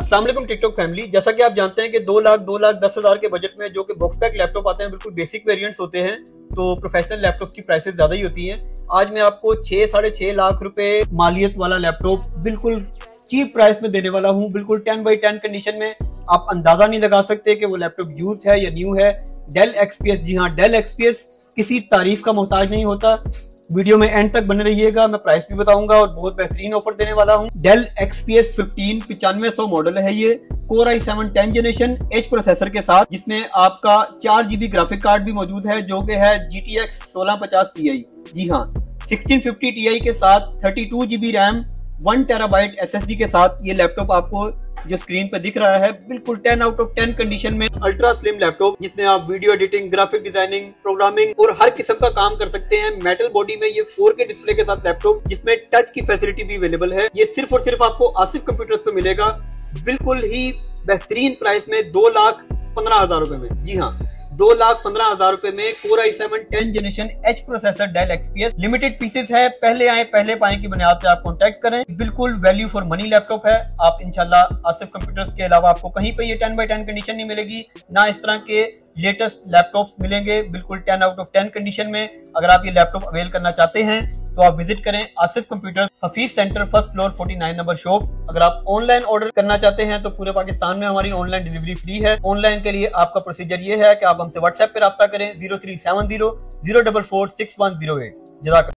अस्सलाम वालेकुम TikTok family. जैसा कि आप जानते हैं कि 2 लाख 10 हज़ार के बजट में जो कि बॉक्स पैक लैपटॉप आते हैं बिल्कुल बेसिक वेरिएंट्स होते हैं, तो प्रोफेशनल लैपटॉप की प्राइसेस ज्यादा ही होती हैं। आज मैं आपको 6-6.5 लाख रुपए मालियत वाला लैपटॉप बिल्कुल चीप प्राइस में देने वाला हूं, बिल्कुल 10x10 कंडीशन में। आप अंदाजा नहीं लगा सकते कि वो लैपटॉप यूज्ड है या न्यू है। डेल एक्सपीएस, जी हाँ डेल एक्सपीएस किसी तारीफ का मोहताज नहीं होता। वीडियो में एंड तक बने रहिएगा, मैं प्राइस भी बताऊंगा और बहुत बेहतरीन ऑफर देने वाला हूं। डेल XPS 15 9500 मॉडल है ये, Core i7 10 generation H processor के साथ, जिसमें आपका 4GB ग्राफिक कार्ड भी मौजूद है जो कि है GTX 1650 Ti। जी हाँ, 1650 Ti के साथ 32GB रैम 1TB SSD के साथ ये लैपटॉप आपको जो स्क्रीन पे दिख रहा है बिल्कुल 10 आउट ऑफ 10 कंडीशन में अल्ट्रा स्लिम लैपटॉप, जिसमें आप video editing, graphic designing, programming और हर किस्म का काम कर सकते हैं। मेटल बॉडी में ये 4K डिस्प्ले के साथ लैपटॉप, जिसमें टच की फैसिलिटी भी अवेलेबल है। ये सिर्फ और सिर्फ आपको आसिफ कंप्यूटर्स पे मिलेगा बिल्कुल ही बेहतरीन प्राइस में 2,15,000 रुपए में। जी हाँ, 2,15,000 रुपए में Core i7 10 generation H processor Dell XPS। Limited pieces है, पहले आए पहले पाए की बुनियाद पे आप कांटेक्ट करें। बिल्कुल वैल्यू फॉर मनी लैपटॉप है। आप इंशाल्लाह आसिफ कंप्यूटर्स के अलावा आपको कहीं पे ये 10x10 कंडीशन नहीं मिलेगी, ना इस तरह के लेटेस्ट लैपटॉप्स मिलेंगे बिल्कुल 10 आउट ऑफ 10 कंडीशन में। अगर आप ये लैपटॉप अवेल करना चाहते हैं तो आप विजिट करें Asif computers, Hafeez centre, first floor, 49 number shop. अगर आप ऑनलाइन ऑर्डर करना चाहते हैं तो पूरे पाकिस्तान में हमारी ऑनलाइन डिलीवरी फ्री है। ऑनलाइन के लिए आपका प्रोसीजर ये है कि आप हमसे व्हाट्सएप पे राब्ता करें 0370 044 6108। जज़ाक